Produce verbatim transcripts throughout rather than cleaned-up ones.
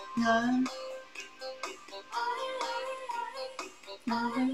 aïe, aïe.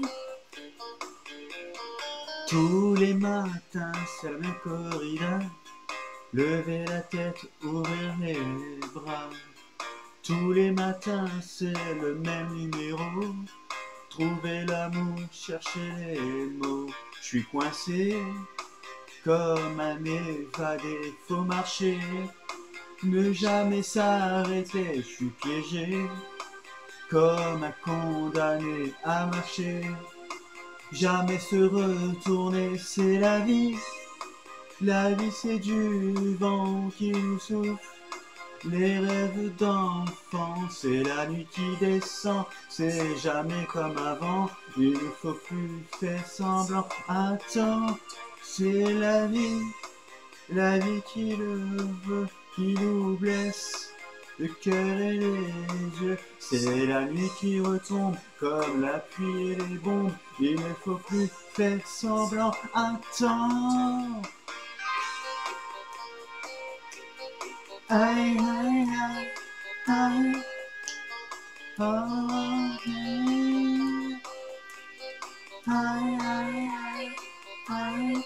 Tous les matins, c'est la même corrida. Lever la tête, ouvrir les bras. Tous les matins, c'est le même numéro. Trouver l'amour, chercher les mots. Je suis coincé, comme un évadé, faut marcher. Ne jamais s'arrêter, je suis piégé, comme un condamné à marcher. Jamais se retourner, c'est la vie. La vie c'est du vent qui nous souffle. Les rêves d'enfant, c'est la nuit qui descend. C'est jamais comme avant, il ne faut plus faire semblant. Attends, c'est la vie, la vie qui le veut, qui nous blesse le cœur et les yeux. C'est la nuit qui retombe comme la pluie et les bombes. Il ne faut plus faire semblant. Attends. Aïe, aïe, aïe, aïe, aïe, aïe, aïe, aïe, aïe.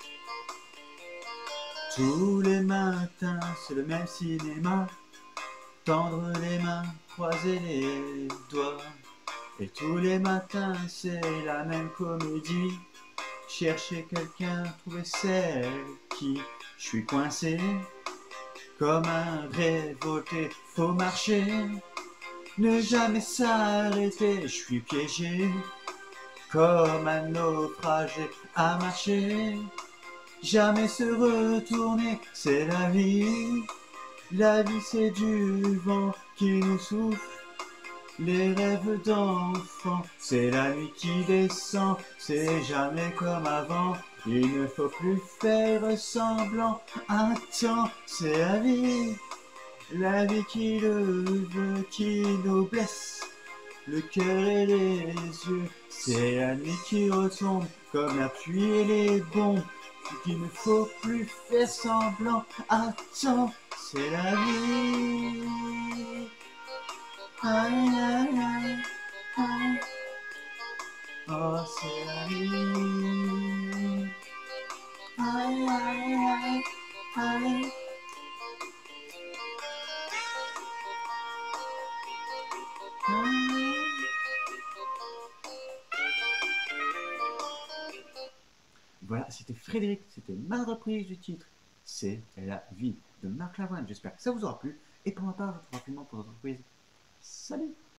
Tous les matins, c'est le même cinéma. Tendre les mains, croiser les doigts. Et tous les matins, c'est la même comédie. Chercher quelqu'un, trouver celle qui. Je suis coincé, comme un révolté, faut marcher. Ne jamais s'arrêter, je suis piégé, comme un naufragé à marcher. Jamais se retourner, c'est la vie. La vie c'est du vent qui nous souffle. Les rêves d'enfant, c'est la nuit qui descend. C'est jamais comme avant, il ne faut plus faire semblant. Attends, c'est la vie. La vie qui le veut, qui nous blesse le cœur et les yeux. C'est la nuit qui retombe comme la pluie et les bombes. Qu'il ne faut plus faire semblant. Attends, c'est la vie. Aïe, aïe, aïe, aïe. Oh, c'est la vie. Aïe, aïe, aïe, aïe. Aïe. Voilà, c'était Frédéric, c'était ma reprise du titre. C'est la vie de Marc Lavoine. J'espère que ça vous aura plu. Et pour ma part, je vous retrouve rapidement pour votre reprise. Salut!